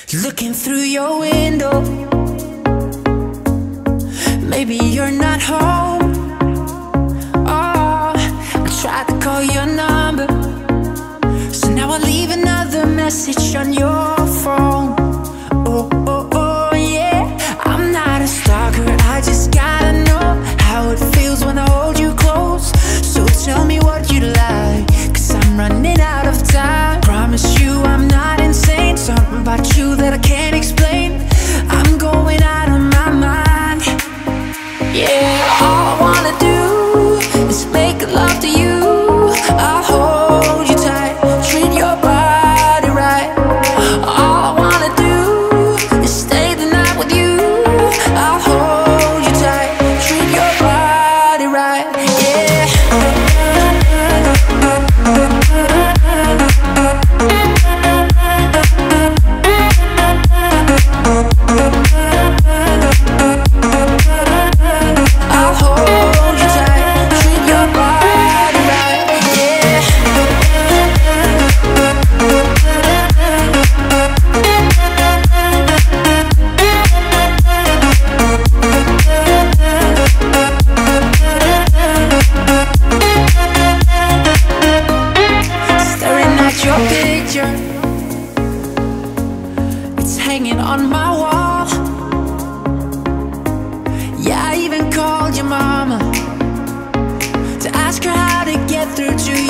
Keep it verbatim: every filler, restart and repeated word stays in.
Looking through your window, maybe you're not home. Oh, I tried to call your number, so now I leave another message on your phone. Oh, oh, oh, yeah. I'm not a stalker, I just gotta know how it feels when I hold you close. So tell me what you like, cause I'm running out of time. Promise you I'm not insane, something about you that I can't explain. I'm going out of my mind. Yeah, all I wanna do is make love to you. I'll hold you tight, treat your body right. All I wanna do is stay the night with you. I'll hold you tight, treat your body right. Yeah. It's hanging on my wall. Yeah, I even called your mama to ask her how to get through to you.